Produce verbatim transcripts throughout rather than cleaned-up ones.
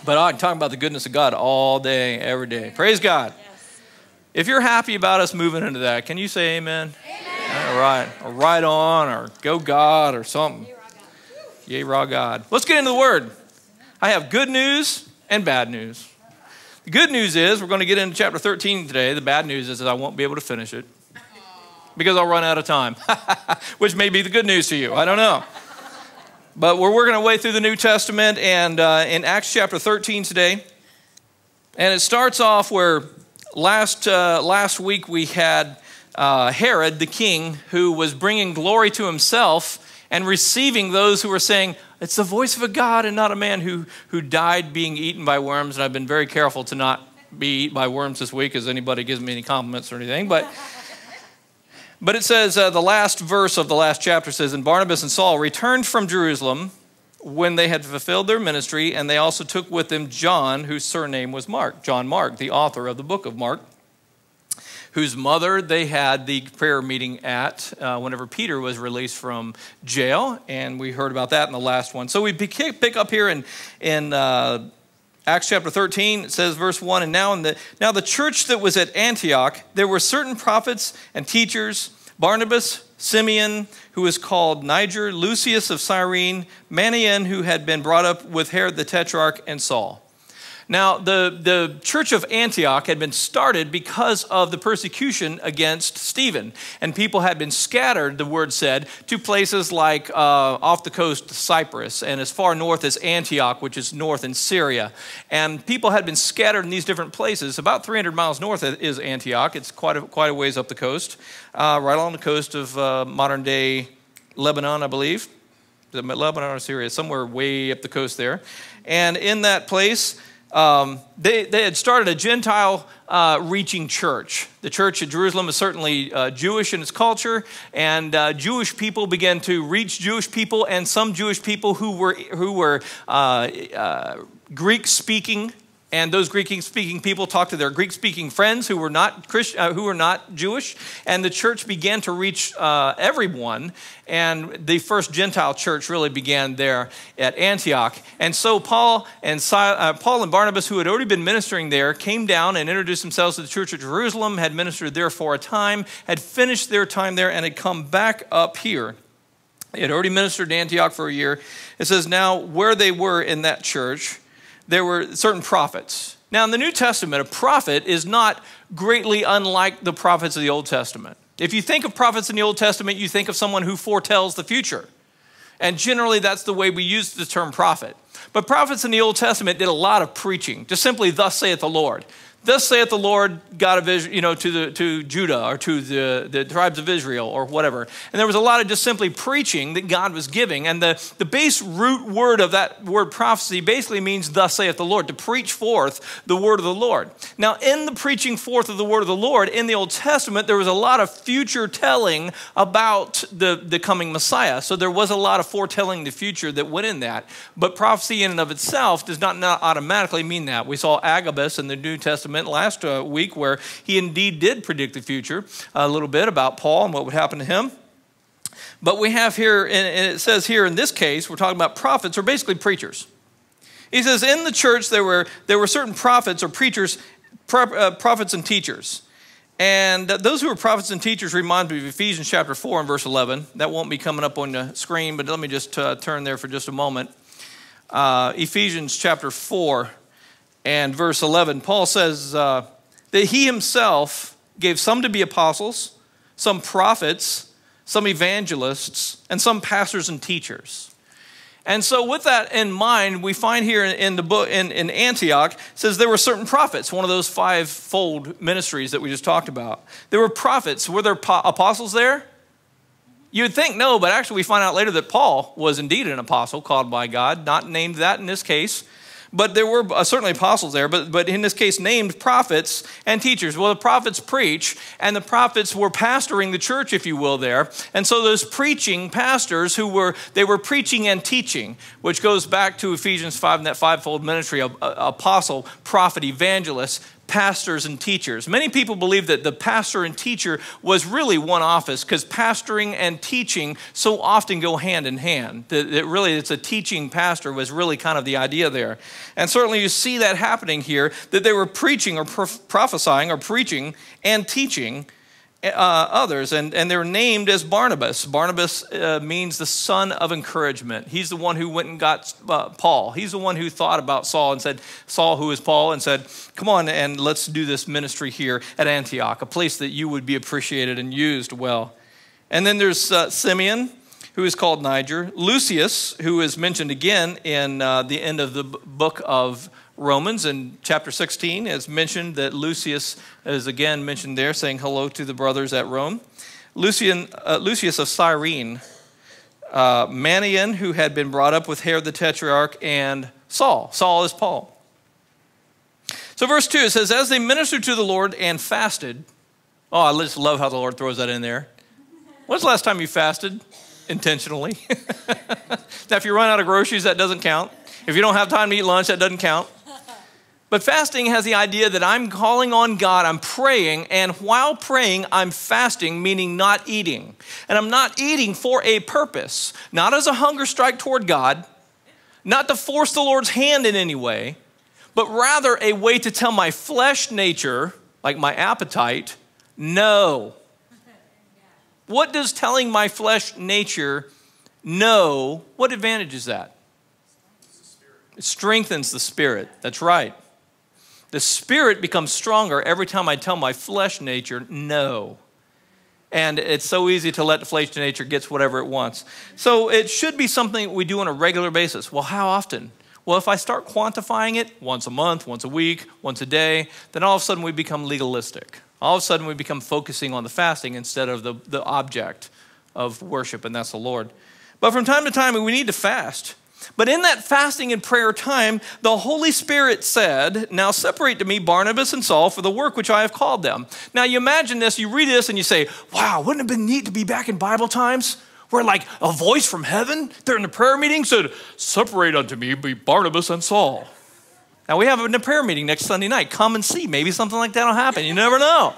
But I'm talking about the goodness of God all day, every day. Praise God. Yes. If you're happy about us moving into that, can you say amen? Amen. All right. Or right on, or go God, or something. Yay, raw God. Let's get into the word. I have good news and bad news. The good news is we're going to get into chapter thirteen today. The bad news is that I won't be able to finish it because I'll run out of time, which may be the good news to you. I don't know. But we're working our way through the New Testament and uh, in Acts chapter thirteen today. And it starts off where last, uh, last week we had uh, Herod, the king, who was bringing glory to himself and receiving those who were saying, it's the voice of a God and not a man who, who died being eaten by worms. And I've been very careful to not be eaten by worms this week as anybody gives me any compliments or anything. But, but it says, uh, the last verse of the last chapter says, and Barnabas and Saul returned from Jerusalem when they had fulfilled their ministry, and they also took with them John, whose surname was Mark, John Mark, the author of the book of Mark, whose mother they had the prayer meeting at uh, whenever Peter was released from jail, and we heard about that in the last one. So we pick up here in, in uh, Acts chapter thirteen. It says, verse one, and now in the, now the church that was at Antioch, there were certain prophets and teachers, Barnabas, Simeon, who was called Niger, Lucius of Cyrene, Manaen, who had been brought up with Herod the Tetrarch, and Saul. Now, the, the church of Antioch had been started because of the persecution against Stephen. And people had been scattered, the word said, to places like uh, off the coast of Cyprus and as far north as Antioch, which is north in Syria. And people had been scattered in these different places. About three hundred miles north is Antioch. It's quite a, quite a ways up the coast, uh, right along the coast of uh, modern-day Lebanon, I believe. Is it Lebanon or Syria? Somewhere way up the coast there. And in that place, Um, they, they had started a Gentile uh, reaching church. The church at Jerusalem is certainly uh, Jewish in its culture, and uh, Jewish people began to reach Jewish people, and some Jewish people who were who were uh, uh, Greek-speaking. And those Greek-speaking people talked to their Greek-speaking friends who were not Christ, uh, who were not Jewish, and the church began to reach uh, everyone. And the first Gentile church really began there at Antioch. And so Paul and Si- uh, Paul and Barnabas, who had already been ministering there, came down and introduced themselves to the church at Jerusalem, had ministered there for a time, had finished their time there, and had come back up here. They had already ministered in Antioch for a year. It says, now where they were in that church, there were certain prophets. Now, in the New Testament, a prophet is not greatly unlike the prophets of the Old Testament. If you think of prophets in the Old Testament, you think of someone who foretells the future. And generally, that's the way we use the term prophet. But prophets in the Old Testament did a lot of preaching, just simply, thus saith the Lord. Thus saith the Lord God of Israel, you know, to the to Judah or to the, the tribes of Israel or whatever. And there was a lot of just simply preaching that God was giving. And the, the base root word of that word prophecy basically means thus saith the Lord, to preach forth the word of the Lord. Now, in the preaching forth of the word of the Lord in the Old Testament, there was a lot of future telling about the, the coming Messiah. So there was a lot of foretelling the future that went in that. But prophecy in and of itself does not, not automatically mean that. We saw Agabus in the New Testament last uh, week where he indeed did predict the future a little bit about Paul and what would happen to him. But we have here, and it says here in this case, we're talking about prophets or basically preachers. He says in the church there were there were certain prophets or preachers, pro, uh, prophets and teachers. And those who were prophets and teachers remind me of Ephesians chapter four and verse eleven. That won't be coming up on the screen, but let me just uh, turn there for just a moment. Uh, Ephesians chapter four. And verse eleven, Paul says uh, that he himself gave some to be apostles, some prophets, some evangelists, and some pastors and teachers. And so with that in mind, we find here in the book in, in Antioch, it says there were certain prophets, one of those five-fold ministries that we just talked about. There were prophets. Were there apostles there? You would think no, but actually we find out later that Paul was indeed an apostle called by God, not named that in this case. But there were uh, certainly apostles there, but, but in this case named prophets and teachers. Well, the prophets preach, and the prophets were pastoring the church, if you will, there. And so those preaching pastors who were, they were preaching and teaching, which goes back to Ephesians five and that fivefold ministry of uh, apostle, prophet, evangelist, pastors and teachers. Many people believe that the pastor and teacher was really one office because pastoring and teaching so often go hand in hand. That, that really it's a teaching pastor was really kind of the idea there. And certainly you see that happening here, that they were preaching or prof- prophesying or preaching and teaching Uh, others, and, and they're named as Barnabas. Barnabas uh, means the son of encouragement. He's the one who went and got uh, Paul. He's the one who thought about Saul and said, Saul, who is Paul, and said, come on and let's do this ministry here at Antioch, a place that you would be appreciated and used well. And then there's uh, Simeon, who is called Niger. Lucius, who is mentioned again in uh, the end of the book of Romans in chapter sixteen, is mentioned that Lucius is again mentioned there, saying hello to the brothers at Rome. Lucian, uh, Lucius of Cyrene, uh, Manaen, who had been brought up with Herod the Tetrarch, and Saul. Saul is Paul. So verse two, it says, as they ministered to the Lord and fasted. Oh, I just love how the Lord throws that in there. When's the last time you fasted intentionally? Now, if you run out of groceries, that doesn't count. If you don't have time to eat lunch, that doesn't count. But fasting has the idea that I'm calling on God, I'm praying, and while praying, I'm fasting, meaning not eating. And I'm not eating for a purpose, not as a hunger strike toward God, not to force the Lord's hand in any way, but rather a way to tell my flesh nature, like my appetite, no. What does telling my flesh nature no, what advantage is that? It strengthens the spirit. That's right. The spirit becomes stronger every time I tell my flesh nature no. And it's so easy to let the flesh nature get whatever it wants. So it should be something we do on a regular basis. Well, how often? Well, if I start quantifying it once a month, once a week, once a day, then all of a sudden we become legalistic. All of a sudden we become focusing on the fasting instead of the, the object of worship, and that's the Lord. But from time to time, we need to fast. But in that fasting and prayer time, the Holy Spirit said, now separate to me Barnabas and Saul for the work which I have called them. Now you imagine this, you read this and you say, wow, wouldn't it have been neat to be back in Bible times? Where like a voice from heaven during the prayer meeting said, separate unto me be Barnabas and Saul. Now we have a prayer meeting next Sunday night. Come and see, maybe something like that will happen. You never know.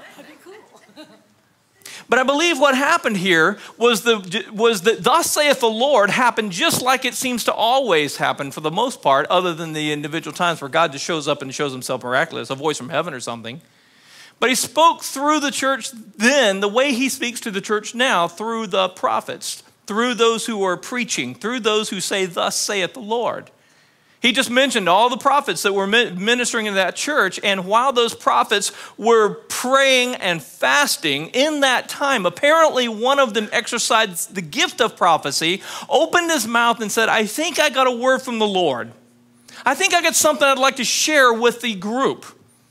But I believe what happened here was the was that thus saith the Lord happened just like it seems to always happen for the most part, other than the individual times where God just shows up and shows himself miraculous, a voice from heaven or something. But he spoke through the church then the way he speaks to the church now, through the prophets, through those who are preaching, through those who say, thus saith the Lord. He just mentioned all the prophets that were ministering in that church, and while those prophets were praying and fasting in that time, apparently one of them exercised the gift of prophecy, opened his mouth and said, I think I got a word from the Lord. I think I got something I'd like to share with the group.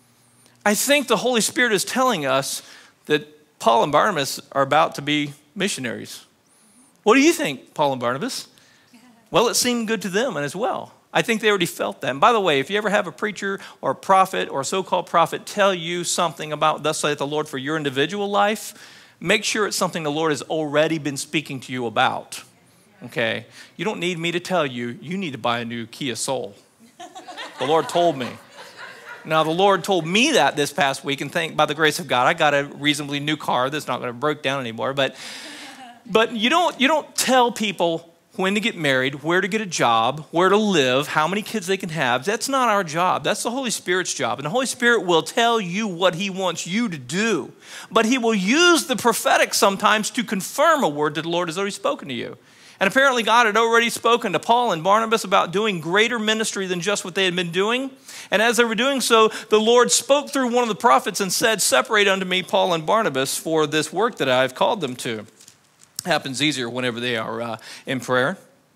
I think the Holy Spirit is telling us that Paul and Barnabas are about to be missionaries. What do you think, Paul and Barnabas? Well, it seemed good to them as well. I think they already felt that. And by the way, if you ever have a preacher or a prophet or a so-called prophet tell you something about thus saith the Lord for your individual life, make sure it's something the Lord has already been speaking to you about. Okay? You don't need me to tell you, you need to buy a new Kia Soul. The Lord told me. Now, the Lord told me that this past week, and thank by the grace of God, I got a reasonably new car that's not going to break down anymore. But, but you don't, you don't tell people when to get married, where to get a job, where to live, how many kids they can have. That's not our job. That's the Holy Spirit's job. And the Holy Spirit will tell you what he wants you to do. But he will use the prophetic sometimes to confirm a word that the Lord has already spoken to you. And apparently God had already spoken to Paul and Barnabas about doing greater ministry than just what they had been doing. And as they were doing so, the Lord spoke through one of the prophets and said, separate unto me Paul and Barnabas for this work that I have called them to. Happens easier whenever they are uh, in prayer.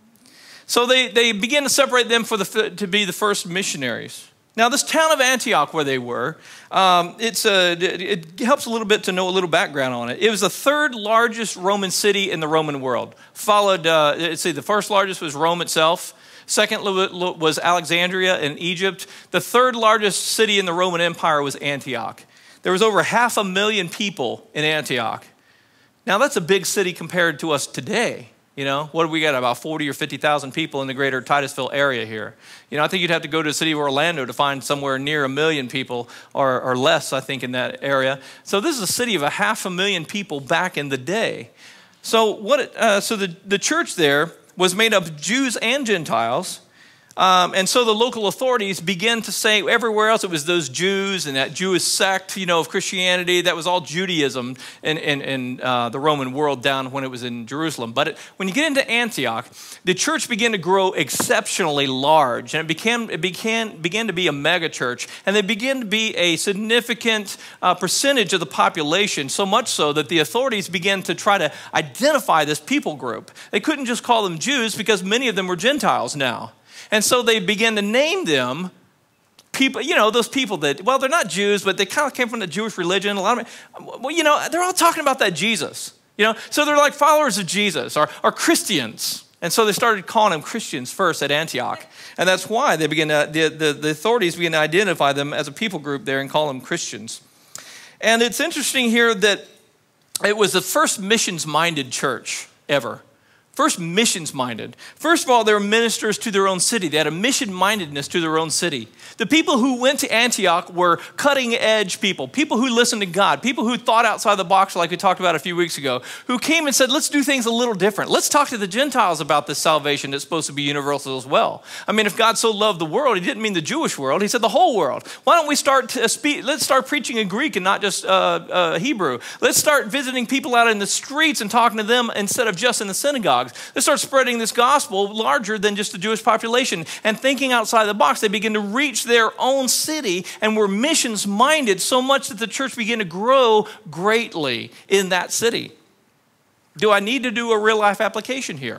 So they, they begin to separate them for the, to be the first missionaries. Now, this town of Antioch where they were, um, it's a, it helps a little bit to know a little background on it. It was the third largest Roman city in the Roman world. Followed, uh, let's see, the first largest was Rome itself. Second was Alexandria in Egypt. The third largest city in the Roman Empire was Antioch. There was over half a million people in Antioch. Now, that's a big city compared to us today. You know, what do we got? About forty or fifty thousand people in the greater Titusville area here. You know, I think you'd have to go to the city of Orlando to find somewhere near a million people or, or less, I think, in that area. So this is a city of a half a million people back in the day. So what? It, uh, so the, the church there was made up of Jews and Gentiles. Um, and so the local authorities began to say everywhere else it was those Jews and that Jewish sect, you know, of Christianity. That was all Judaism in, in, in uh, the Roman world down when it was in Jerusalem. But it, when you get into Antioch, the church began to grow exceptionally large. And it, became, it began, began to be a mega church. And they began to be a significant uh, percentage of the population, so much so that the authorities began to try to identify this people group. They couldn't just call them Jews because many of them were Gentiles now. And so they began to name them people, you know, those people that, well, they're not Jews, but they kind of came from the Jewish religion. A lot of them, well, you know, they're all talking about that Jesus, you know. So they're like followers of Jesus or, or Christians. And so they started calling them Christians first at Antioch. And that's why they began to, the, the, the authorities began to identify them as a people group there and call them Christians. And it's interesting here that it was the first missions-minded church ever. First, missions-minded. First of all, they were ministers to their own city. They had a mission-mindedness to their own city. The people who went to Antioch were cutting-edge people, people who listened to God, people who thought outside the box like we talked about a few weeks ago, who came and said, let's do things a little different. Let's talk to the Gentiles about this salvation that's supposed to be universal as well. I mean, if God so loved the world, he didn't mean the Jewish world. He said the whole world. Why don't we start to speak? Let's start preaching in Greek and not just uh, uh, Hebrew. Let's start visiting people out in the streets and talking to them instead of just in the synagogue. They start spreading this gospel larger than just the Jewish population and thinking outside the box. They begin to reach their own city and were missions minded so much that the church began to grow greatly in that city. Do I need to do a real life application here?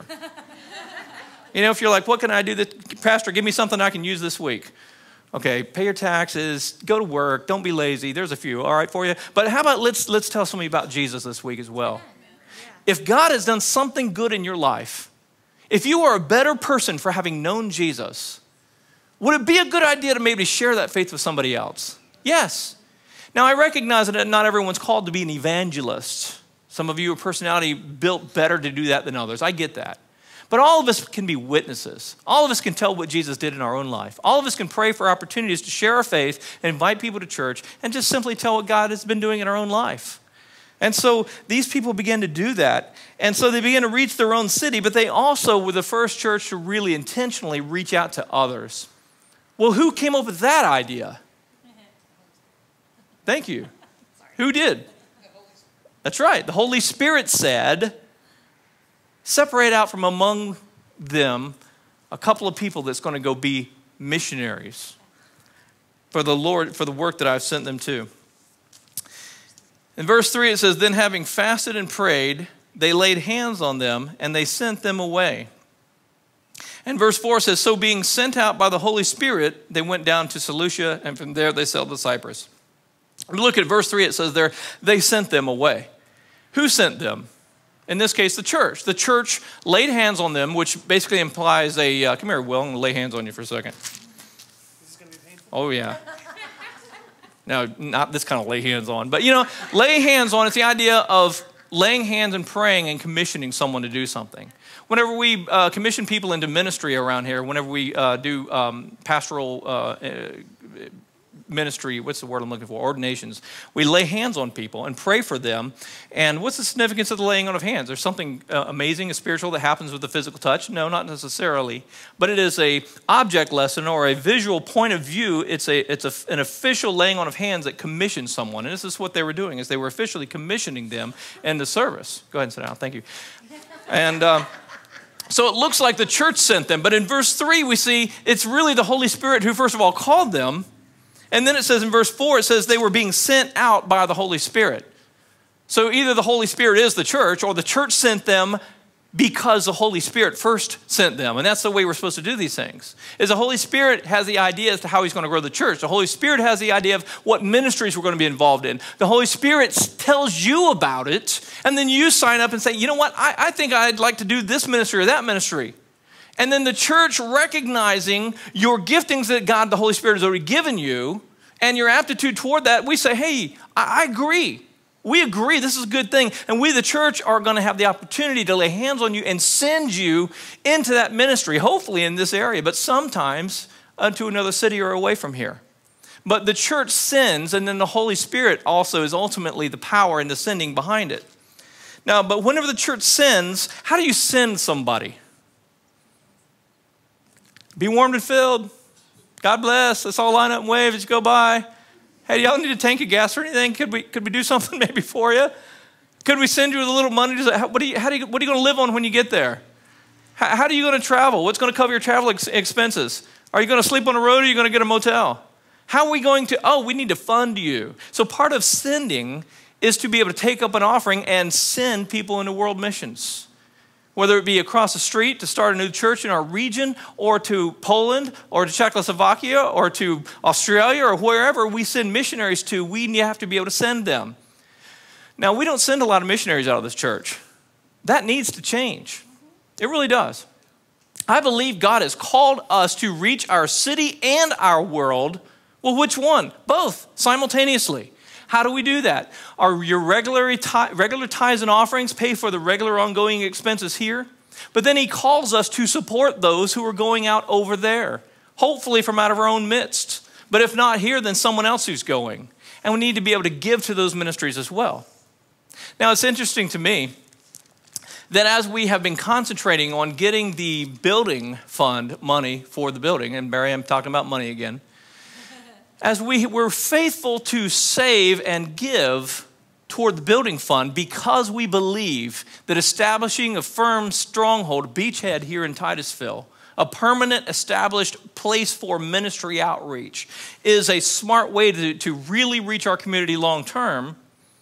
You know, if you're like, what can I do? This, Pastor, give me something I can use this week. Okay, pay your taxes, go to work, don't be lazy. There's a few, all right, for you. But how about let's, let's tell somebody about Jesus this week as well. If God has done something good in your life, if you are a better person for having known Jesus, would it be a good idea to maybe share that faith with somebody else? Yes. Now, I recognize that not everyone's called to be an evangelist. Some of you are personality built better to do that than others. I get that. But all of us can be witnesses. All of us can tell what Jesus did in our own life. All of us can pray for opportunities to share our faith and invite people to church and just simply tell what God has been doing in our own life. And so these people began to do that. And so they began to reach their own city, but they also were the first church to really intentionally reach out to others. Well, who came up with that idea? Thank you. Who did? That's right. The Holy Spirit said, separate out from among them a couple of people that's going to go be missionaries for the Lord, for the work that I've sent them to. In verse three, it says, then having fasted and prayed, they laid hands on them and they sent them away. And verse four says, so being sent out by the Holy Spirit, they went down to Seleucia, and from there they sailed to Cyprus. Look at verse three, it says there, they sent them away. Who sent them? In this case, the church. The church laid hands on them, which basically implies a, uh, come here, Will, I'm going to lay hands on you for a second. This is going to be painful. Oh, yeah. No, not this kind of lay hands on. But, you know, lay hands on, it's the idea of laying hands and praying and commissioning someone to do something. Whenever we uh, commission people into ministry around here, whenever we uh, do um, pastoral uh, ministry, what's the word I'm looking for, ordinations, we lay hands on people and pray for them. And what's the significance of the laying on of hands? There's something uh, amazing and spiritual that happens with the physical touch? No, not necessarily. But it is a object lesson or a visual point of view. It's a it's a, an official laying on of hands that commissions someone. And this is what they were doing, is they were officially commissioning them in the service. Go ahead and sit down. Thank you. And uh, so it looks like the church sent them. But in verse three, we see it's really the Holy Spirit who, first of all, called them. And then it says in verse four, it says they were being sent out by the Holy Spirit. So either the Holy Spirit is the church, or the church sent them because the Holy Spirit first sent them. And that's the way we're supposed to do these things. Is the Holy Spirit has the idea as to how he's going to grow the church. The Holy Spirit has the idea of what ministries we're going to be involved in. The Holy Spirit tells you about it, and then you sign up and say, you know what, I, I think I'd like to do this ministry or that ministry. And then the church, recognizing your giftings that God, the Holy Spirit, has already given you, and your aptitude toward that, we say, hey, I, I agree. We agree this is a good thing. And we, the church, are going to have the opportunity to lay hands on you and send you into that ministry, hopefully in this area, but sometimes unto another city or away from here. But the church sends, and then the Holy Spirit also is ultimately the power and the sending behind it. Now, but whenever the church sends, how do you send somebody? Be warmed and filled. God bless. Let's all line up and wave as you go by. Hey, y'all need a tank of gas or anything? Could we could we do something maybe for you? Could we send you a little money? How, what, do you, how do you, what are you going to live on when you get there? How, how are you going to travel? What's going to cover your travel ex- expenses? Are you going to sleep on the road or are you going to get a motel? How are we going to, oh, we need to fund you. So part of sending is to be able to take up an offering and send people into world missions. Whether it be across the street to start a new church in our region, or to Poland, or to Czechoslovakia, or to Australia, or wherever we send missionaries to, we have to be able to send them. Now, we don't send a lot of missionaries out of this church. That needs to change. It really does. I believe God has called us to reach our city and our world. Well, which one? Both, simultaneously. How do we do that? Are your regular, regular tithes and offerings pay for the regular ongoing expenses here? But then he calls us to support those who are going out over there, hopefully from out of our own midst. But if not here, then someone else who's going. And we need to be able to give to those ministries as well. Now, it's interesting to me that as we have been concentrating on getting the building fund money for the building, and Barry, I'm talking about money again, as we were faithful to save and give toward the building fund because we believe that establishing a firm stronghold, a beachhead here in Titusville, a permanent established place for ministry outreach, is a smart way to, to really reach our community long term.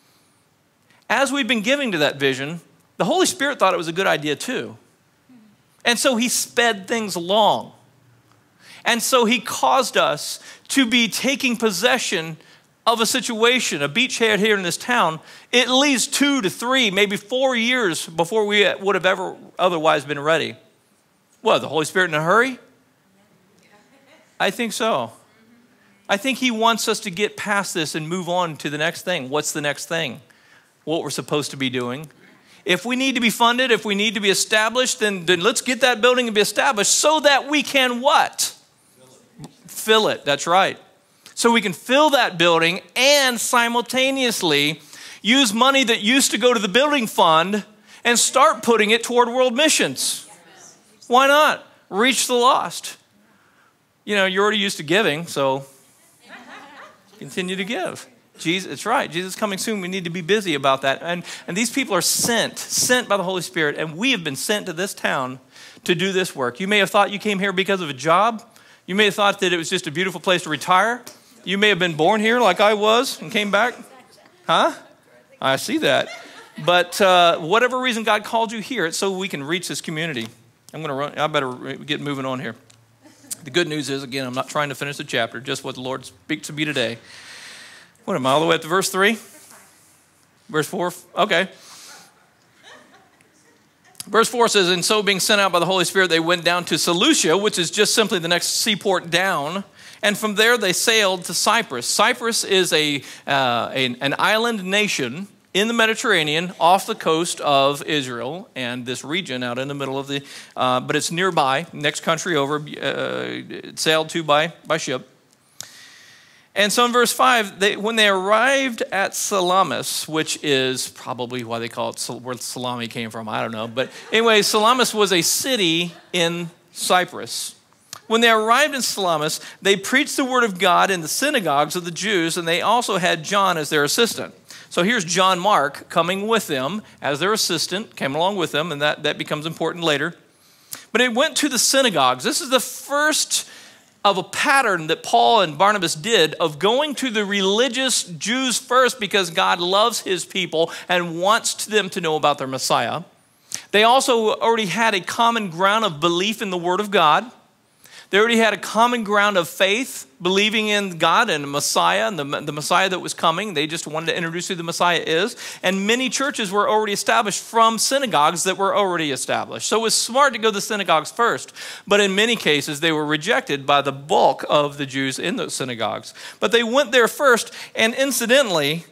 As we've been giving to that vision, the Holy Spirit thought it was a good idea too. And so he sped things along. And so he caused us to be taking possession of a situation, a beachhead here in this town, at least two to three, maybe four years before we would have ever otherwise been ready. What, the Holy Spirit in a hurry? I think so. I think he wants us to get past this and move on to the next thing. What's the next thing? What we're supposed to be doing. If we need to be funded, if we need to be established, then, then let's get that building and be established so that we can what? Fill it, that's right. So we can fill that building and simultaneously use money that used to go to the building fund and start putting it toward world missions. Why not? Reach the lost. You know, you're already used to giving, so continue to give. Jesus, it's right. Jesus is coming soon. We need to be busy about that. And, and these people are sent, sent by the Holy Spirit, and we have been sent to this town to do this work. You may have thought you came here because of a job. You may have thought that it was just a beautiful place to retire. You may have been born here like I was and came back. Huh? I see that. But uh, whatever reason God called you here, it's so we can reach this community. I'm going to run. I better get moving on here. The good news is, again, I'm not trying to finish the chapter, just what the Lord speaks to me today. What am I, all the way up to verse three? Verse four? Okay. Verse four says, and so being sent out by the Holy Spirit, they went down to Seleucia, which is just simply the next seaport down. And from there, they sailed to Cyprus. Cyprus is a, uh, a an island nation in the Mediterranean off the coast of Israel and this region out in the middle of the, uh, but it's nearby, next country over, uh, sailed to by, by ship. And so in verse five, they, when they arrived at Salamis, which is probably why they call it where salami came from, I don't know. But anyway, Salamis was a city in Cyprus. When they arrived in Salamis, they preached the word of God in the synagogues of the Jews, and they also had John as their assistant. So here's John Mark coming with them as their assistant, came along with them, and that, that becomes important later. But it went to the synagogues. This is the first of a pattern that Paul and Barnabas did of going to the religious Jews first because God loves his people and wants them to know about their Messiah. They also already had a common ground of belief in the Word of God. They already had a common ground of faith, believing in God and the Messiah and the, the Messiah that was coming. They just wanted to introduce who the Messiah is. And many churches were already established from synagogues that were already established. So it was smart to go to the synagogues first. But in many cases, they were rejected by the bulk of the Jews in those synagogues. But they went there first. And incidentally,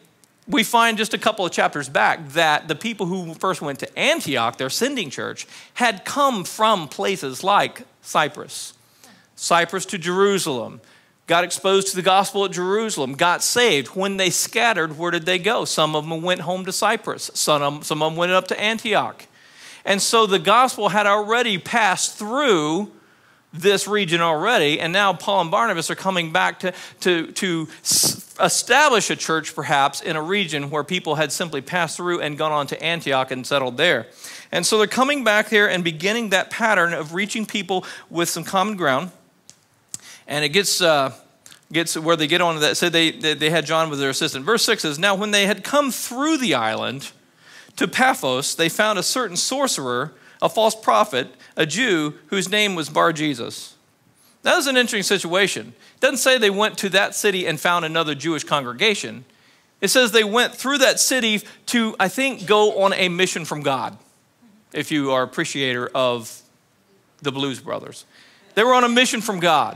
we find just a couple of chapters back that the people who first went to Antioch, their sending church, had come from places like Cyprus. Cyprus to Jerusalem, got exposed to the gospel at Jerusalem, got saved. When they scattered, where did they go? Some of them went home to Cyprus. Some of them, some of them went up to Antioch. And so the gospel had already passed through this region already, and now Paul and Barnabas are coming back to, to, to establish a church perhaps in a region where people had simply passed through and gone on to Antioch and settled there. And so they're coming back here and beginning that pattern of reaching people with some common ground. And it gets uh, gets where they get on to that. So they, they, they had John with their assistant. Verse six says, now when they had come through the island to Paphos, they found a certain sorcerer, a false prophet, a Jew whose name was Bar-Jesus. That was an interesting situation. It doesn't say they went to that city and found another Jewish congregation. It says they went through that city to, I think, go on a mission from God, if you are an appreciator of the Blues Brothers. They were on a mission from God.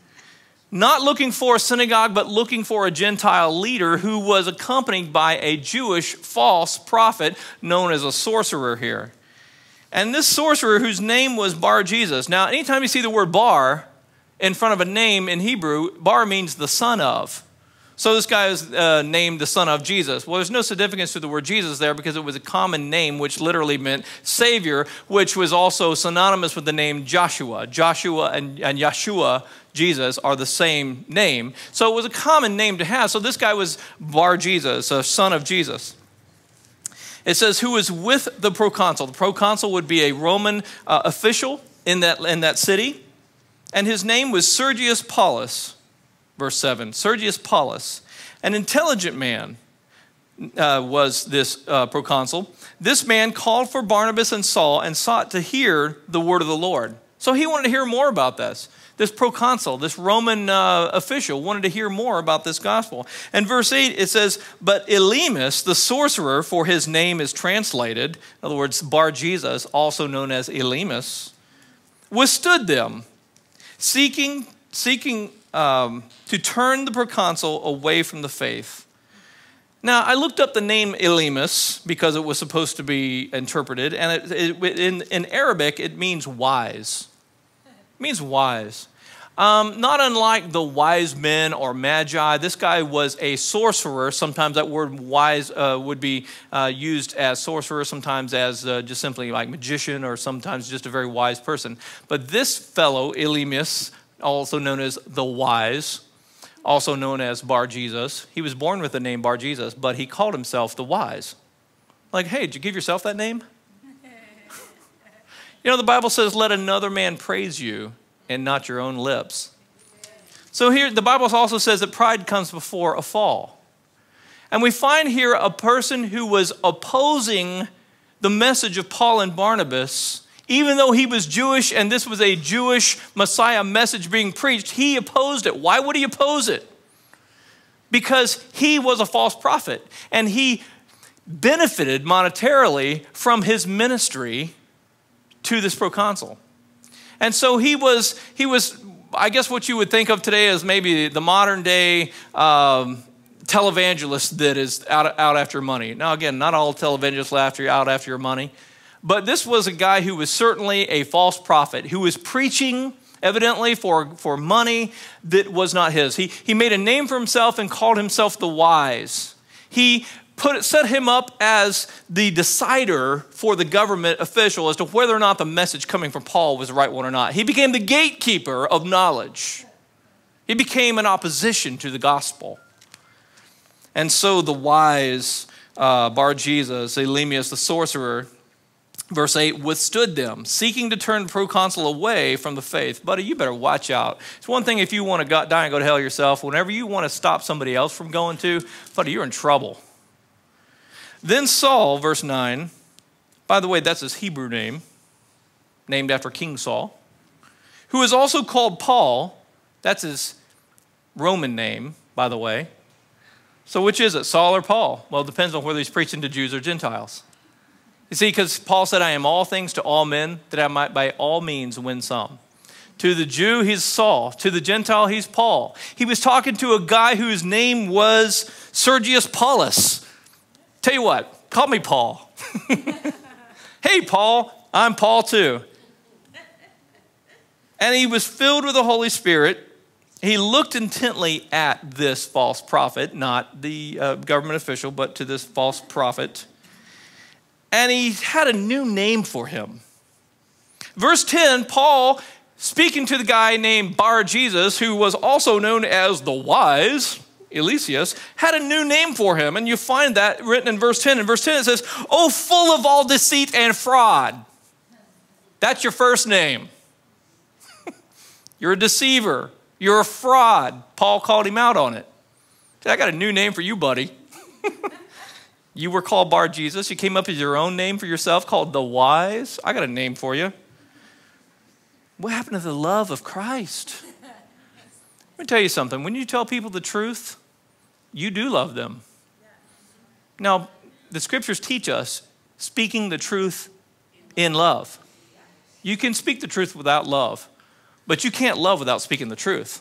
Not looking for a synagogue, but looking for a Gentile leader who was accompanied by a Jewish false prophet known as a sorcerer here. And this sorcerer whose name was Bar-Jesus. Now, anytime you see the word bar in front of a name in Hebrew, bar means the son of. So this guy is uh, named the son of Jesus. Well, there's no significance to the word Jesus there because it was a common name which literally meant Savior, which was also synonymous with the name Joshua. Joshua and, and Yeshua, Jesus, are the same name. So it was a common name to have. So this guy was Bar-Jesus, a son of Jesus. It says, who was with the proconsul. The proconsul would be a Roman uh, official in that, in that city. And his name was Sergius Paulus. Verse seven, Sergius Paulus, an intelligent man uh, was this uh, proconsul. This man called for Barnabas and Saul and sought to hear the word of the Lord. So he wanted to hear more about this. This proconsul, this Roman uh, official, wanted to hear more about this gospel. And verse eight, it says, but Elymas, the sorcerer, for his name is translated, in other words, Bar-Jesus, also known as Elymas, withstood them, seeking, seeking um, to turn the proconsul away from the faith. Now, I looked up the name Elymas because it was supposed to be interpreted, and it, it, in, in Arabic, it means wise. It means wise. Um, not unlike the wise men or magi, this guy was a sorcerer. Sometimes that word wise uh, would be uh, used as sorcerer, sometimes as uh, just simply like magician, or sometimes just a very wise person. But this fellow, Elymas, also known as the wise, also known as Bar-Jesus, he was born with the name Bar-Jesus, but he called himself the wise. Like, hey, did you give yourself that name? You know, the Bible says, let another man praise you and not your own lips. So here, the Bible also says that pride comes before a fall. And we find here a person who was opposing the message of Paul and Barnabas. Even though he was Jewish and this was a Jewish Messiah message being preached, he opposed it. Why would he oppose it? Because he was a false prophet and he benefited monetarily from his ministry to this proconsul. And so he was, he was, I guess what you would think of today as maybe the modern day um, televangelist that is out, out after money. Now again, not all televangelists are after, out after your money. But this was a guy who was certainly a false prophet, who was preaching evidently for, for money that was not his. He, he made a name for himself and called himself the wise. He put set him up as the decider for the government official as to whether or not the message coming from Paul was the right one or not. He became the gatekeeper of knowledge. He became an opposition to the gospel. And so the wise uh, Bar-Jesus, Elymas the sorcerer, verse eight, withstood them, seeking to turn the proconsul away from the faith. Buddy, you better watch out. It's one thing if you want to go, die and go to hell yourself. Whenever you want to stop somebody else from going to, buddy, you're in trouble. Then Saul, verse nine, by the way, that's his Hebrew name, named after King Saul, who is also called Paul. That's his Roman name, by the way. So which is it, Saul or Paul? Well, it depends on whether he's preaching to Jews or Gentiles. You see, because Paul said, I am all things to all men, that I might by all means win some. To the Jew, he's Saul. To the Gentile, he's Paul. He was talking to a guy whose name was Sergius Paulus. Tell you what, call me Paul. Hey, Paul, I'm Paul too. And he was filled with the Holy Spirit. He looked intently at this false prophet, not the uh, government official, but to this false prophet. And he had a new name for him. Verse ten, Paul, speaking to the guy named Bar Jesus, who was also known as the wise, Eliseus, had a new name for him. And you find that written in verse ten. In verse ten it says, oh, full of all deceit and fraud. That's your first name. You're a deceiver. You're a fraud. Paul called him out on it. Said, I got a new name for you, buddy. You were called Bar Jesus. You came up with your own name for yourself called the wise. I got a name for you. What happened to the love of Christ? Let me tell you something. When you tell people the truth, you do love them. Now, the scriptures teach us speaking the truth in love. You can speak the truth without love, but you can't love without speaking the truth.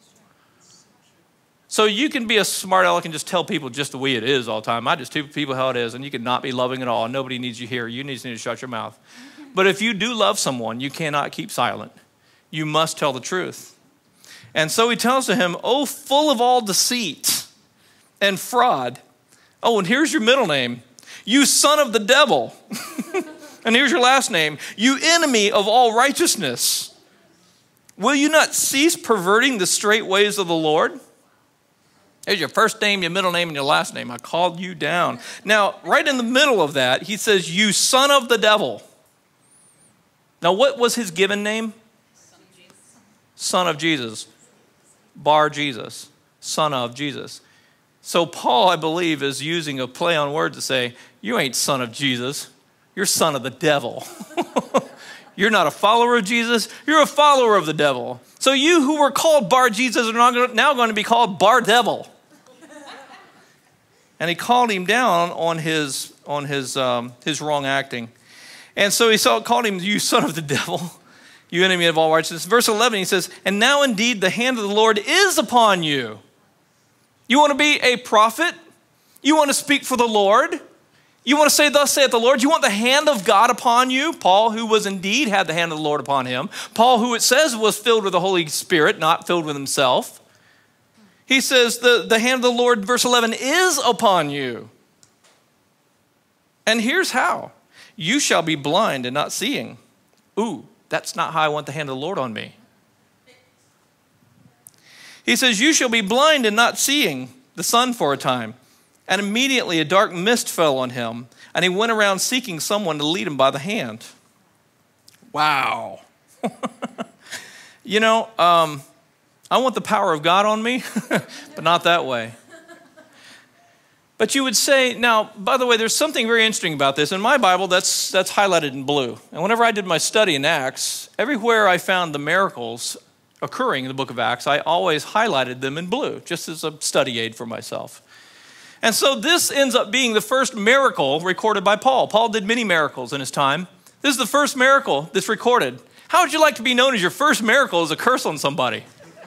So you can be a smart aleck and just tell people just the way it is all the time. I just tell people how it is, and you can not be loving at all. And nobody needs you here. You need to shut your mouth. But if you do love someone, you cannot keep silent. You must tell the truth. And so he tells to him, oh, full of all deceit and fraud. Oh, and here's your middle name. You son of the devil. And here's your last name. You enemy of all righteousness. Will you not cease perverting the straight ways of the Lord? There's your first name, your middle name, and your last name. I called you down. Now, right in the middle of that, he says, you son of the devil. Now, what was his given name? Son of Jesus. Son of Jesus. Bar Jesus. Son of Jesus. So Paul, I believe, is using a play on words to say, you ain't son of Jesus. You're son of the devil. You're not a follower of Jesus. You're a follower of the devil. So you who were called Bar Jesus are now going to be called Bar Devil. And he called him down on his, on his, um, his wrong acting. And so he saw, called him, you son of the devil, you enemy of all righteousness. Verse eleven, he says, and now indeed the hand of the Lord is upon you. You want to be a prophet? You want to speak for the Lord? You want to say, thus saith the Lord? You want the hand of God upon you? Paul, who was indeed had the hand of the Lord upon him. Paul, who it says was filled with the Holy Spirit, not filled with himself. He says, the, the hand of the Lord, verse eleven, is upon you. And here's how. You shall be blind and not seeing. Ooh, that's not how I want the hand of the Lord on me. He says, you shall be blind and not seeing the sun for a time. And immediately a dark mist fell on him, and he went around seeking someone to lead him by the hand. Wow. You know, um, I want the power of God on me, but not that way. But you would say, now, by the way, there's something very interesting about this. In my Bible, that's, that's highlighted in blue. And whenever I did my study in Acts, everywhere I found the miracles occurring in the book of Acts, I always highlighted them in blue, just as a study aid for myself. And so this ends up being the first miracle recorded by Paul. Paul did many miracles in his time. This is the first miracle that's recorded. How would you like to be known as your first miracle as a curse on somebody?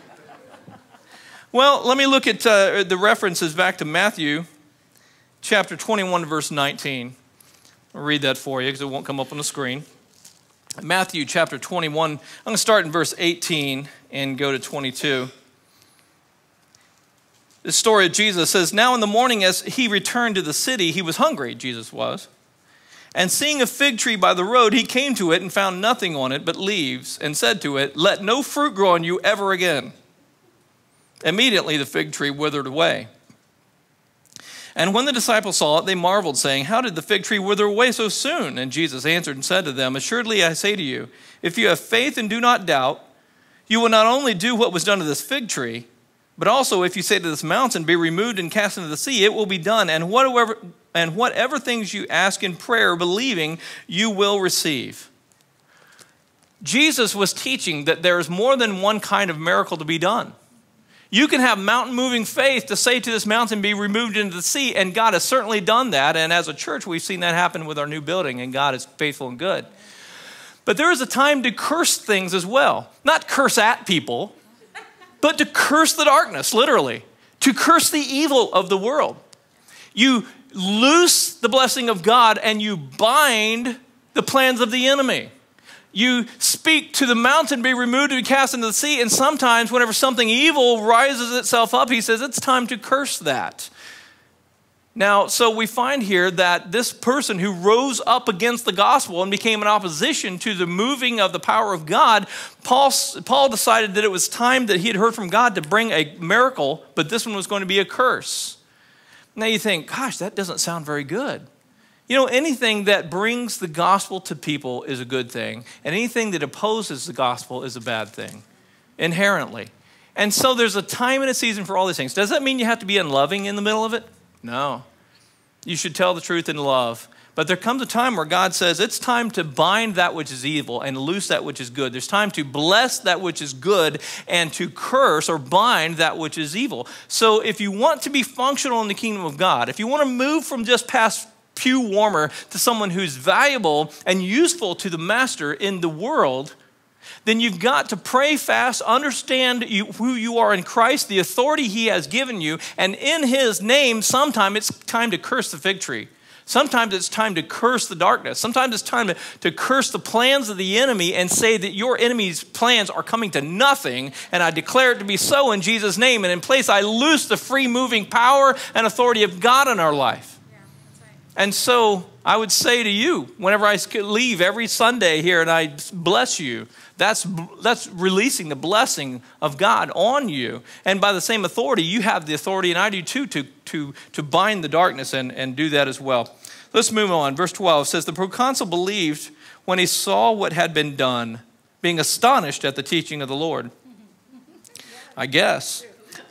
Well, let me look at uh, the references back to Matthew chapter twenty-one, verse nineteen. I'll read that for you because it won't come up on the screen. Matthew chapter twenty-one, I'm going to start in verse eighteen and go to twenty-two. The story of Jesus says, now in the morning as he returned to the city, he was hungry, Jesus was. And seeing a fig tree by the road, he came to it and found nothing on it but leaves, and said to it, let no fruit grow on you ever again. Immediately the fig tree withered away. And when the disciples saw it, they marveled, saying, how did the fig tree wither away so soon? And Jesus answered and said to them, assuredly I say to you, if you have faith and do not doubt, you will not only do what was done to this fig tree, but also if you say to this mountain, be removed and cast into the sea, it will be done. And whatever, and whatever things you ask in prayer, believing, you will receive. Jesus was teaching that there is more than one kind of miracle to be done. You can have mountain-moving faith to say to this mountain, be removed into the sea, and God has certainly done that. And as a church, we've seen that happen with our new building, and God is faithful and good. But there is a time to curse things as well. Not curse at people, but to curse the darkness, literally. To curse the evil of the world. You loose the blessing of God and you bind the plans of the enemy. You speak to the mountain, be removed, to be cast into the sea. And sometimes whenever something evil rises itself up, he says it's time to curse that. Now, so we find here that this person who rose up against the gospel and became an opposition to the moving of the power of God, Paul, Paul decided that it was time that he had heard from God to bring a miracle, but this one was going to be a curse. Now you think, gosh, that doesn't sound very good. You know, anything that brings the gospel to people is a good thing, and anything that opposes the gospel is a bad thing, inherently. And so there's a time and a season for all these things. Does that mean you have to be unloving in the middle of it? No. You should tell the truth in love. But there comes a time where God says it's time to bind that which is evil and loose that which is good. There's time to bless that which is good and to curse or bind that which is evil. So if you want to be functional in the kingdom of God, if you want to move from just past pew warmer to someone who's valuable and useful to the master in the world, then you've got to pray fast, understand you, who you are in Christ, the authority he has given you, and in his name, sometimes it's time to curse the fig tree. Sometimes it's time to curse the darkness. Sometimes it's time to, to curse the plans of the enemy and say that your enemy's plans are coming to nothing, and I declare it to be so in Jesus' name, and in place I loose the free-moving power and authority of God in our life. And so I would say to you, whenever I leave every Sunday here and I bless you, that's, that's releasing the blessing of God on you. And by the same authority, you have the authority, and I do too, to, to, to bind the darkness and, and do that as well. Let's move on. Verse twelve says, the proconsul believed when he saw what had been done, being astonished at the teaching of the Lord. I guess.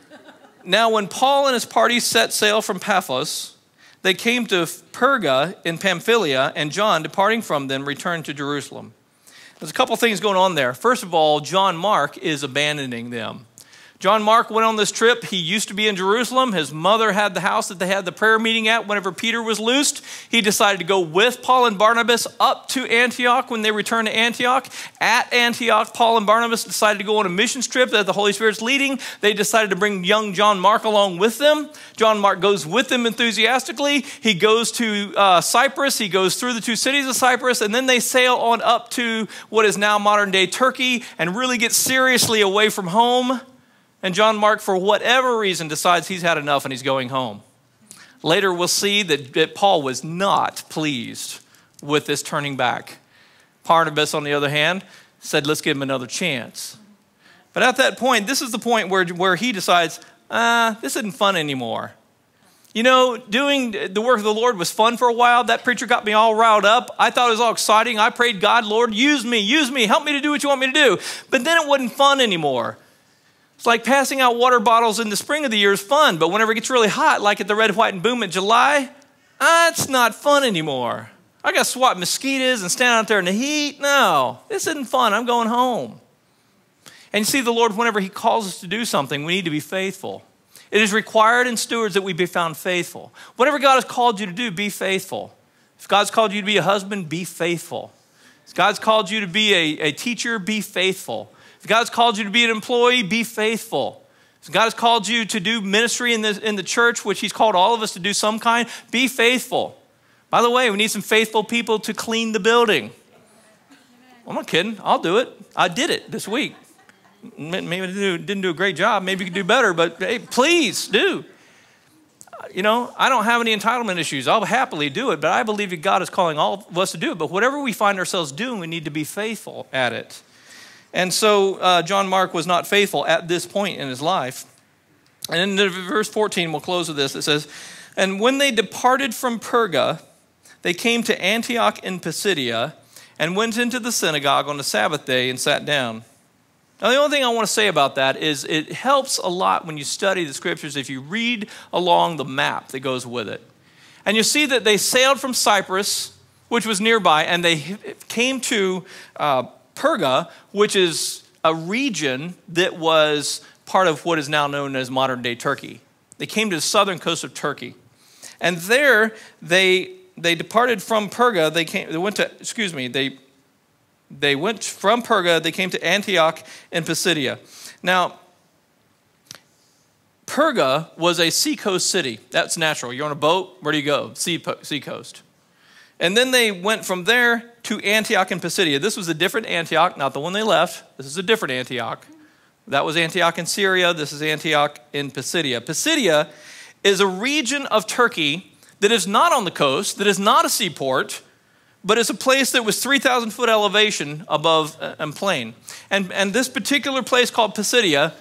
Now when Paul and his party set sail from Paphos, they came to Perga in Pamphylia, and John, departing from them, returned to Jerusalem. There's a couple things going on there. First of all, John Mark is abandoning them. John Mark went on this trip. He used to be in Jerusalem. His mother had the house that they had the prayer meeting at whenever Peter was loosed. He decided to go with Paul and Barnabas up to Antioch when they returned to Antioch. At Antioch, Paul and Barnabas decided to go on a missions trip that the Holy Spirit's leading. They decided to bring young John Mark along with them. John Mark goes with them enthusiastically. He goes to uh, Cyprus. He goes through the two cities of Cyprus, and then they sail on up to what is now modern-day Turkey and really get seriously away from home. And John Mark, for whatever reason, decides he's had enough and he's going home. Later, we'll see that, that Paul was not pleased with this turning back. Barnabas, on the other hand, said, let's give him another chance. But at that point, this is the point where, where he decides, ah, this isn't fun anymore. You know, doing the work of the Lord was fun for a while. That preacher got me all riled up. I thought it was all exciting. I prayed, God, Lord, use me, use me, help me to do what you want me to do. But then it wasn't fun anymore. It's like passing out water bottles in the spring of the year is fun, but whenever it gets really hot, like at the Red, White, and Boom in July, ah, it's not fun anymore. I got to swat mosquitoes and stand out there in the heat. No, this isn't fun. I'm going home. And you see, the Lord, whenever he calls us to do something, we need to be faithful. It is required in stewards that we be found faithful. Whatever God has called you to do, be faithful. If God's called you to be a husband, be faithful. If God's called you to be a, a teacher, be faithful. If God's called you to be an employee, be faithful. If God has called you to do ministry in the, in the church, which he's called all of us to do some kind, be faithful. By the way, we need some faithful people to clean the building. I'm not kidding. I'll do it. I did it this week. Maybe I didn't do a great job. Maybe you could do better, but hey, please do. You know, I don't have any entitlement issues. I'll happily do it, but I believe that God is calling all of us to do it. But whatever we find ourselves doing, we need to be faithful at it. And so uh, John Mark was not faithful at this point in his life. And in verse fourteen, we'll close with this. It says, and when they departed from Perga, they came to Antioch in Pisidia and went into the synagogue on the Sabbath day and sat down. Now, the only thing I want to say about that is it helps a lot when you study the scriptures if you read along the map that goes with it. And you see that they sailed from Cyprus, which was nearby, and they came to uh, Perga, which is a region that was part of what is now known as modern-day Turkey. They came to the southern coast of Turkey. And there, they they departed from Perga. They came. They went to, excuse me, they, they went from Perga. They came to Antioch in Pisidia. Now, Perga was a seacoast city. That's natural. You're on a boat, where do you go? Sea, seacoast. And then they went from there to Antioch in Pisidia. This was a different Antioch, not the one they left. This is a different Antioch. That was Antioch in Syria. This is Antioch in Pisidia. Pisidia is a region of Turkey that is not on the coast, that is not a seaport, but it's a place that was three thousand foot elevation above a plain. And, and this particular place called Pisidia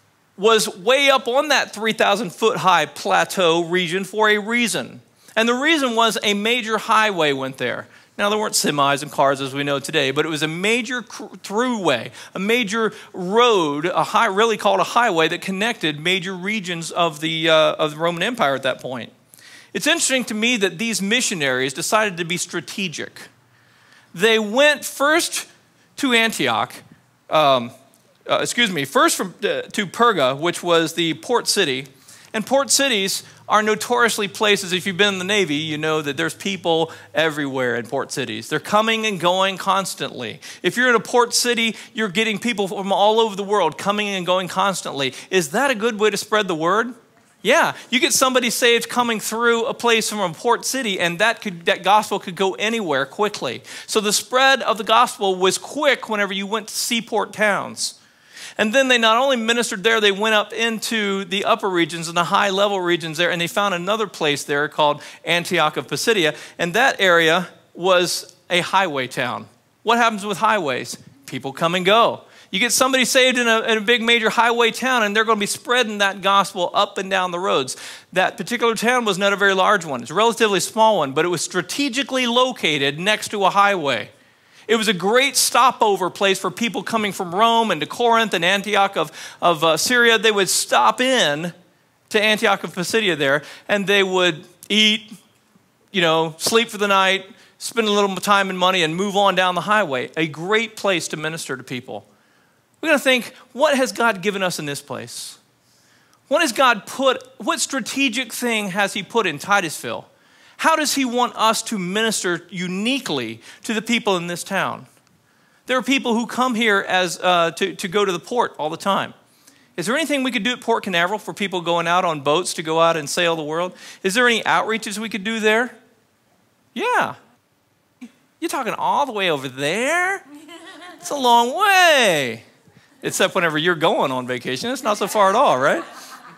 was way up on that three thousand foot high plateau region for a reason. And the reason was a major highway went there. Now, there weren't semis and cars as we know today, but it was a major throughway, a major road, a high, really called a highway that connected major regions of the, uh, of the Roman Empire at that point. It's interesting to me that these missionaries decided to be strategic. They went first to Antioch, um, uh, excuse me, first from, uh, to Perga, which was the port city. And port cities are notoriously places, if you've been in the Navy, you know that there's people everywhere in port cities. They're coming and going constantly. If you're in a port city, you're getting people from all over the world coming and going constantly. Is that a good way to spread the word? Yeah, you get somebody saved coming through a place from a port city, and that could that gospel could go anywhere quickly. So the spread of the gospel was quick whenever you went to seaport towns. And then they not only ministered there, they went up into the upper regions and the high level regions there, and they found another place there called Antioch of Pisidia. And that area was a highway town. What happens with highways? People come and go. You get somebody saved in a, in a big major highway town, and they're going to be spreading that gospel up and down the roads. That particular town was not a very large one. It's a relatively small one, but it was strategically located next to a highway. It was a great stopover place for people coming from Rome and to Corinth and Antioch of, of uh, Syria. They would stop in to Antioch of Pisidia there, and they would eat, you know, sleep for the night, spend a little time and money, and move on down the highway. A great place to minister to people. We're going to think, what has God given us in this place? What has God put, what strategic thing has he put in Titusville? How does he want us to minister uniquely to the people in this town? There are people who come here as uh, to, to go to the port all the time. Is there anything we could do at Port Canaveral for people going out on boats to go out and sail the world? Is there any outreaches we could do there? Yeah. You're talking all the way over there? It's a long way. Except whenever you're going on vacation. It's not so far at all, right?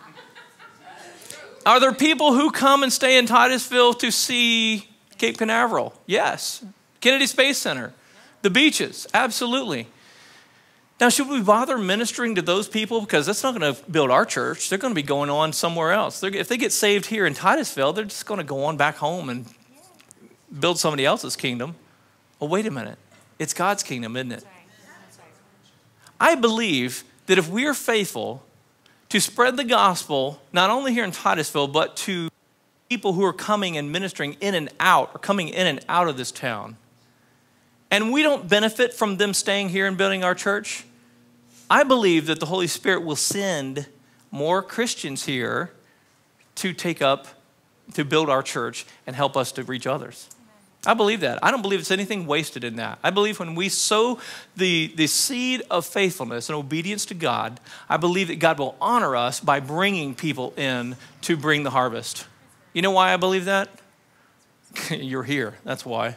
Are there people who come and stay in Titusville to see Cape Canaveral? Yes. Kennedy Space Center. The beaches. Absolutely. Now, should we bother ministering to those people? Because that's not going to build our church. They're going to be going on somewhere else. They're, if they get saved here in Titusville, they're just going to go on back home and build somebody else's kingdom. Well, wait a minute. It's God's kingdom, isn't it? I believe that if we are faithful to spread the gospel, not only here in Titusville, but to people who are coming and ministering in and out, or coming in and out of this town, and we don't benefit from them staying here and building our church, I believe that the Holy Spirit will send more Christians here to take up, to build our church and help us to reach others. I believe that. I don't believe it's anything wasted in that. I believe when we sow the, the seed of faithfulness and obedience to God, I believe that God will honor us by bringing people in to bring the harvest. You know why I believe that? You're here. That's why.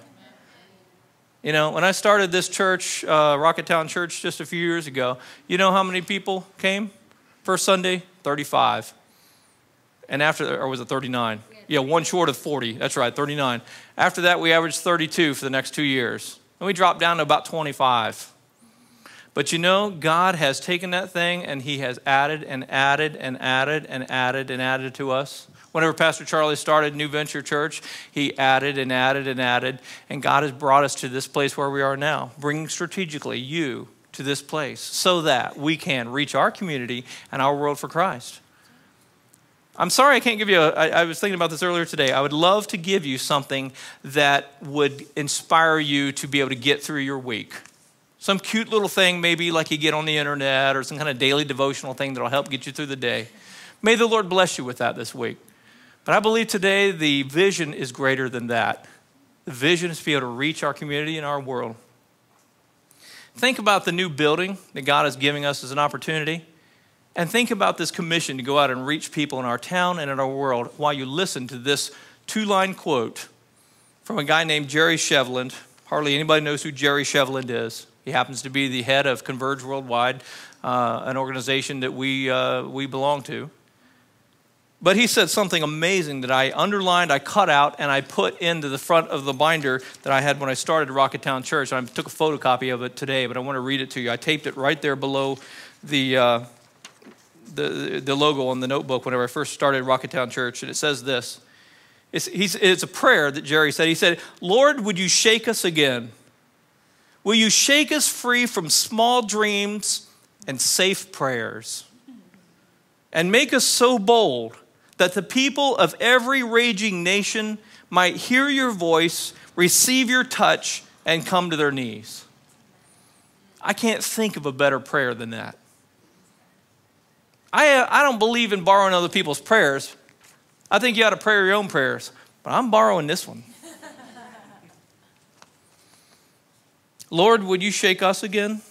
You know, when I started this church, uh, RocketTown Church, just a few years ago, you know how many people came? First Sunday, thirty-five. And after, or was it thirty-nine? Yeah, one short of forty. That's right, thirty-nine. After that, we averaged thirty-two for the next two years. And we dropped down to about twenty-five. But you know, God has taken that thing and he has added and added and added and added and added to us. Whenever Pastor Charlie started New Venture Church, he added and added and added. And God has brought us to this place where we are now, bringing strategically you to this place so that we can reach our community and our world for Christ. I'm sorry I can't give you a, I, I was thinking about this earlier today. I would love to give you something that would inspire you to be able to get through your week. Some cute little thing maybe like you get on the internet or some kind of daily devotional thing that will help get you through the day. May the Lord bless you with that this week. But I believe today the vision is greater than that. The vision is to be able to reach our community and our world. Think about the new building that God is giving us as an opportunity. And think about this commission to go out and reach people in our town and in our world while you listen to this two-line quote from a guy named Jerry Shevland. Hardly anybody knows who Jerry Shevland is. He happens to be the head of Converge Worldwide, uh, an organization that we, uh, we belong to. But he said something amazing that I underlined, I cut out, and I put into the front of the binder that I had when I started RocketTown Church. I took a photocopy of it today, but I want to read it to you. I taped it right there below the, uh, the, the logo on the notebook whenever I first started RocketTown Church, and it says this. It's, he's, it's a prayer that Jerry said. He said, Lord, would you shake us again? Will you shake us free from small dreams and safe prayers? And make us so bold that the people of every raging nation might hear your voice, receive your touch, and come to their knees. I can't think of a better prayer than that. I, I don't believe in borrowing other people's prayers. I think you ought to pray your own prayers, but I'm borrowing this one. Lord, would you shake us again?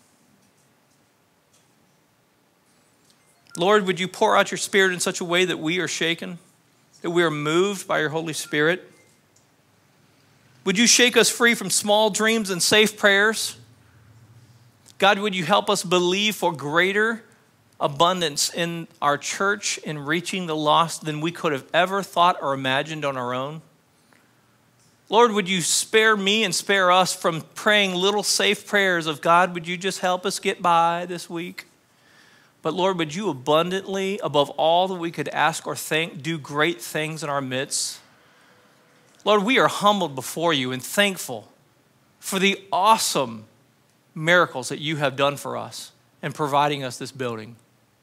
Lord, would you pour out your Spirit in such a way that we are shaken, that we are moved by your Holy Spirit? Would you shake us free from small dreams and safe prayers? God, would you help us believe for greater abundance in our church in reaching the lost than we could have ever thought or imagined on our own? Lord, would you spare me and spare us from praying little safe prayers of God, would you just help us get by this week? But Lord, would you abundantly, above all that we could ask or think, do great things in our midst? Lord, we are humbled before you and thankful for the awesome miracles that you have done for us in providing us this building.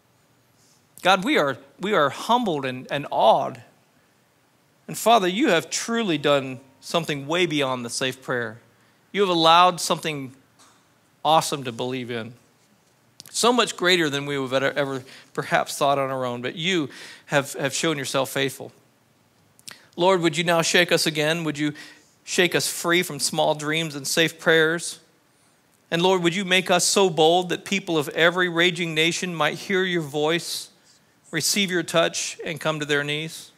God, we are, we are humbled and, and awed. And Father, you have truly done something way beyond the safe prayer. You have allowed something awesome to believe in. So much greater than we would have ever, ever perhaps thought on our own, but you have, have shown yourself faithful. Lord, would you now shake us again? Would you shake us free from small dreams and safe prayers? And Lord, would you make us so bold that people of every raging nation might hear your voice, receive your touch, and come to their knees?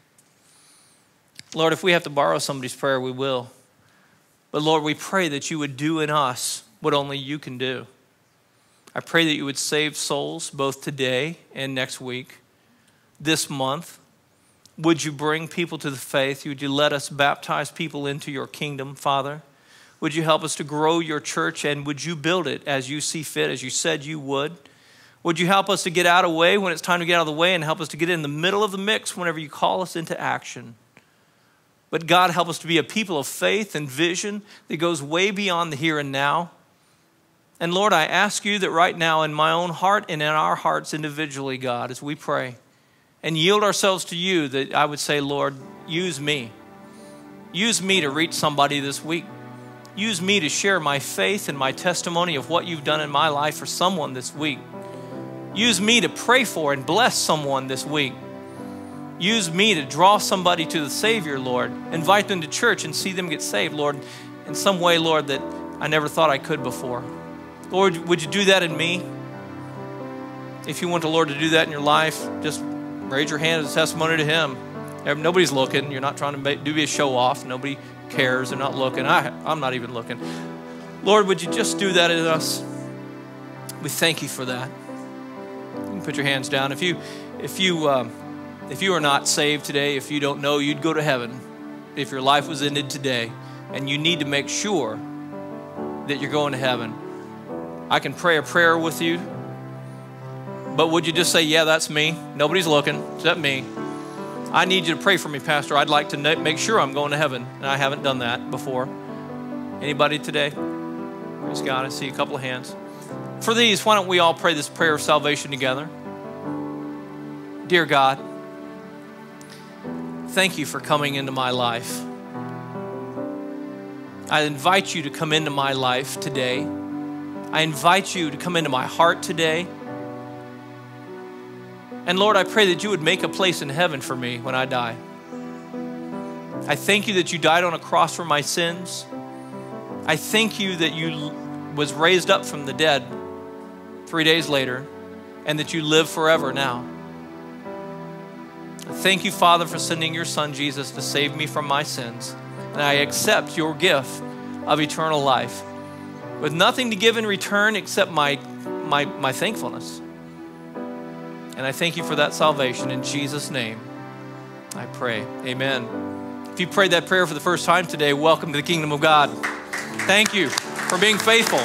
Lord, if we have to borrow somebody's prayer, we will. But Lord, we pray that you would do in us what only you can do. I pray that you would save souls both today and next week, this month. Would you bring people to the faith? Would you let us baptize people into your kingdom, Father? Would you help us to grow your church, and would you build it as you see fit, as you said you would? Would you help us to get out of the way when it's time to get out of the way, and help us to get in the middle of the mix whenever you call us into action? But God, help us to be a people of faith and vision that goes way beyond the here and now. And Lord, I ask you that right now in my own heart and in our hearts individually, God, as we pray and yield ourselves to you, that I would say, Lord, use me. Use me to reach somebody this week. Use me to share my faith and my testimony of what you've done in my life for someone this week. Use me to pray for and bless someone this week. Use me to draw somebody to the Savior, Lord. Invite them to church and see them get saved, Lord, in some way, Lord, that I never thought I could before. Lord, would you do that in me? If you want the Lord to do that in your life, just raise your hand as a testimony to him. Nobody's looking. You're not trying to make, do be a show off. Nobody cares. They're not looking. I, I'm not even looking. Lord, would you just do that in us? We thank you for that. You can put your hands down. If you, if you, um, if you are not saved today, if you don't know you'd go to heaven, if your life was ended today, and you need to make sure that you're going to heaven, I can pray a prayer with you, but would you just say, yeah, that's me. Nobody's looking except me. I need you to pray for me, Pastor. I'd like to make sure I'm going to heaven, and I haven't done that before. Anybody today? Praise God. I see a couple of hands. For these, why don't we all pray this prayer of salvation together? Dear God, thank you for coming into my life. I invite you to come into my life today. I invite you to come into my heart today. And Lord, I pray that you would make a place in heaven for me when I die. I thank you that you died on a cross for my sins. I thank you that you was raised up from the dead three days later, and that you live forever now. Thank you, Father, for sending your Son, Jesus, to save me from my sins. And I accept your gift of eternal life with nothing to give in return except my, my, my thankfulness. And I thank you for that salvation. In Jesus' name, I pray. Amen. If you prayed that prayer for the first time today, welcome to the kingdom of God. Thank you for being faithful.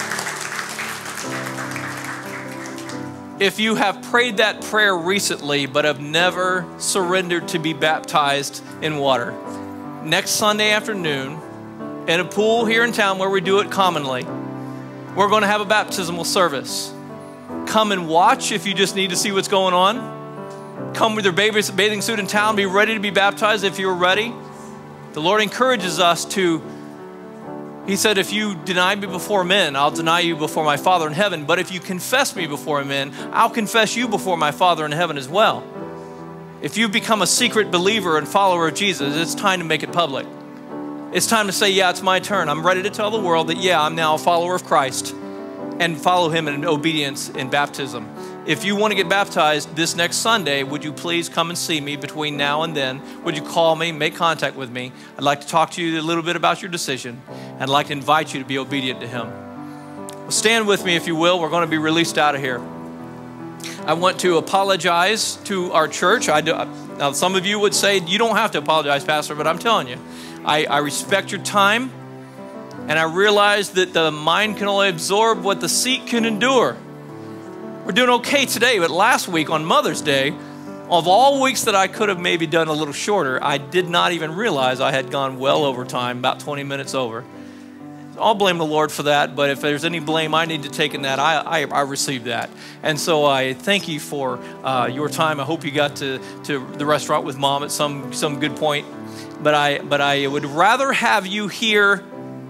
If you have prayed that prayer recently but have never surrendered to be baptized in water, next Sunday afternoon in a pool here in town where we do it commonly, we're going to have a baptismal service. Come and watch if you just need to see what's going on. Come with your bathing suit in town. Be ready to be baptized if you're ready. The Lord encourages us to, he said, if you deny me before men, I'll deny you before my Father in heaven. But if you confess me before men, I'll confess you before my Father in heaven as well. If you've become a secret believer and follower of Jesus, it's time to make it public. It's time to say, yeah, it's my turn. I'm ready to tell the world that, yeah, I'm now a follower of Christ and follow him in obedience in baptism. If you want to get baptized this next Sunday, would you please come and see me between now and then? Would you call me, make contact with me? I'd like to talk to you a little bit about your decision. I'd like to invite you to be obedient to him. Well, stand with me if you will. We're going to be released out of here. I want to apologize to our church. I do, now, some of you would say, you don't have to apologize, Pastor, but I'm telling you, I, I respect your time, and I realize that the mind can only absorb what the seat can endure. We're doing okay today, but last week on Mother's Day, of all weeks that I could have maybe done a little shorter, I did not even realize I had gone well over time, about twenty minutes over. I'll blame the Lord for that, but if there's any blame I need to take in that, I, I, I received that. And so I thank you for uh, your time. I hope you got to, to the restaurant with Mom at some, some good point. But I, but I would rather have you hear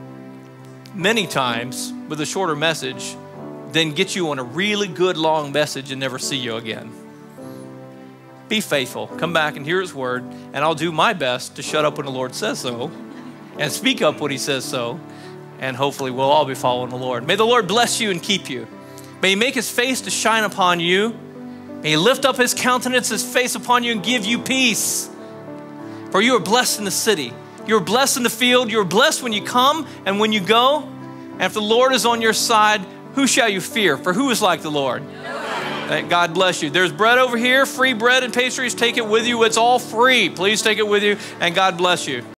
many times with a shorter message than get you on a really good long message and never see you again. Be faithful. Come back and hear his word, and I'll do my best to shut up when the Lord says so and speak up when he says so. And hopefully we'll all be following the Lord. May the Lord bless you and keep you. May he make his face to shine upon you. May he lift up his countenance, his face upon you, and give you peace. For you are blessed in the city. You're blessed in the field. You're blessed when you come and when you go. And if the Lord is on your side, who shall you fear? For who is like the Lord? Nobody. God bless you. There's bread over here, free bread and pastries. Take it with you. It's all free. Please take it with you, and God bless you.